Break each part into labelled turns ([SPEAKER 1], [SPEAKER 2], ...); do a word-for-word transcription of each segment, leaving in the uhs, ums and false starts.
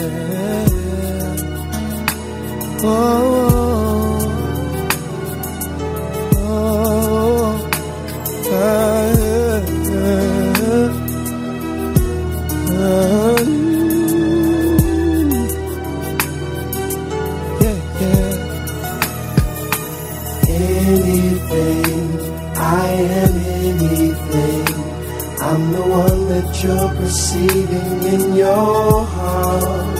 [SPEAKER 1] Oh, oh, oh, yeah, yeah.
[SPEAKER 2] Anything, I am anything. I'm the one that you're perceiving in your heart.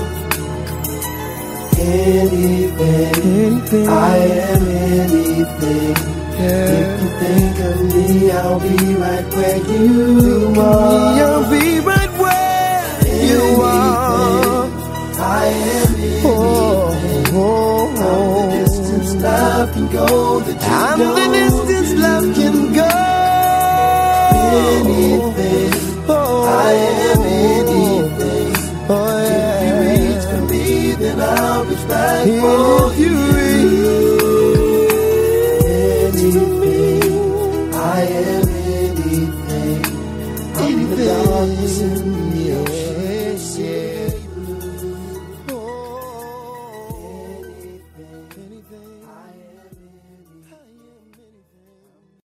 [SPEAKER 2] Anything,
[SPEAKER 1] Anything.
[SPEAKER 2] I am anything.
[SPEAKER 1] Yeah.
[SPEAKER 2] If you think of me, I'll be right where you
[SPEAKER 1] Think of
[SPEAKER 2] are.
[SPEAKER 1] me, I'll be right where you are.
[SPEAKER 2] I am anything.
[SPEAKER 1] Oh, oh,
[SPEAKER 2] I'm the distance love can go that you
[SPEAKER 1] I'm
[SPEAKER 2] know.
[SPEAKER 1] the distance love can go.
[SPEAKER 2] Anything,
[SPEAKER 1] Oh,
[SPEAKER 2] I am anything.
[SPEAKER 1] oh yeah.
[SPEAKER 2] If you reach for me, then I'll reach back
[SPEAKER 1] If
[SPEAKER 2] for
[SPEAKER 1] you
[SPEAKER 2] you. Anything, I am anything. I'm the darkness in